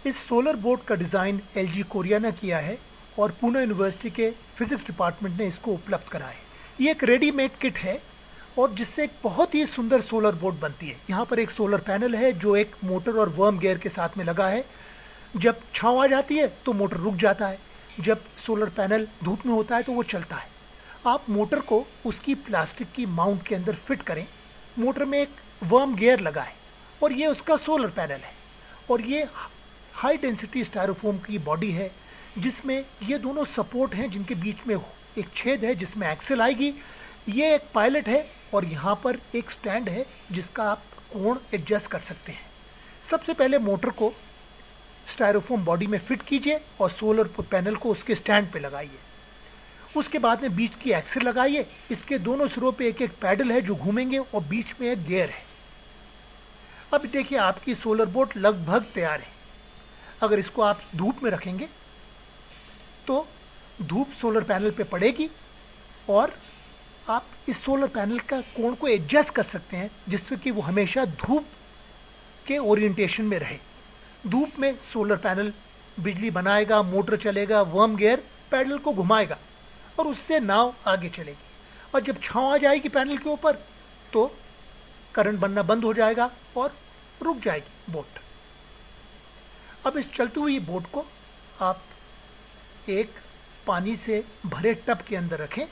इस solar boat का design LG Korea ने किया है और पुणे यूनिवर्सिटी के फिजिक्स डिपार्टमेंट ने इसको उपलब्ध करा है। ये एक रेडीमेड किट है और जिससे एक बहुत ही सुंदर सोलर बोट बनती है। यहाँ पर एक सोलर पैनल है जो एक मोटर और वर्म गियर के साथ में लगा है। जब छाँव आ जाती है तो मोटर रुक जाता है, जब सोलर पैनल धूप में होता है तो वो चलता है। आप मोटर को उसकी प्लास्टिक की माउंट के अंदर फिट करें। मोटर में एक वर्म गियर लगा है और ये उसका सोलर पैनल है और ये हाई डेंसिटी स्टायरोफोम की बॉडी है जिसमें ये दोनों सपोर्ट हैं जिनके बीच में एक छेद है जिसमें एक्सेल आएगी। ये एक पायलट है और यहाँ पर एक स्टैंड है जिसका आप कोण एडजस्ट कर सकते हैं। सबसे पहले मोटर को स्टायरोफोम बॉडी में फिट कीजिए और सोलर पैनल को उसके स्टैंड पे लगाइए। उसके बाद में बीच की एक्सेल लगाइए। इसके दोनों सिरों पे एक एक पैडल है जो घूमेंगे और बीच में एक गियर है। अब देखिए आपकी सोलर बोट लगभग तैयार है। अगर इसको आप धूप में रखेंगे तो धूप सोलर पैनल पे पड़ेगी और आप इस सोलर पैनल का कोण को एडजस्ट कर सकते हैं जिससे कि वो हमेशा धूप के ओरिएंटेशन में रहे। धूप में सोलर पैनल बिजली बनाएगा, मोटर चलेगा, वर्म गियर पैडल को घुमाएगा और उससे नाव आगे चलेगी। और जब छाँव आ जाएगी पैनल के ऊपर तो करंट बनना बंद हो जाएगा और रुक जाएगी बोट। अब इस चलती हुई बोट को आप एक पानी से भरे टब के अंदर रखें।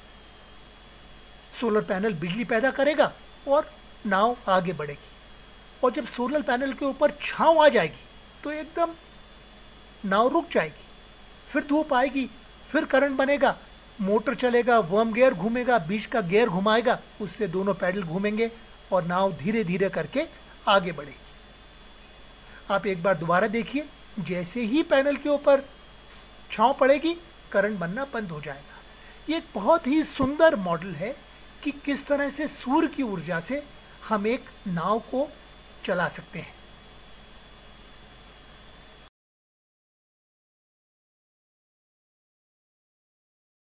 सोलर पैनल बिजली पैदा करेगा और नाव आगे बढ़ेगी। और जब सोलर पैनल के ऊपर छाँव आ जाएगी तो एकदम नाव रुक जाएगी। फिर धूप आएगी, फिर करंट बनेगा, मोटर चलेगा, वर्म गियर घूमेगा, बीच का गियर घुमाएगा, उससे दोनों पैडल घूमेंगे और नाव धीरे धीरे करके आगे बढ़ेगी। आप एक बार दोबारा देखिए, जैसे ही पैनल के ऊपर छाँव पड़ेगी करंट बनना बंद हो जाएगा। ये एक बहुत ही सुंदर मॉडल है कि किस तरह से सूर्य की ऊर्जा से हम एक नाव को चला सकते हैं।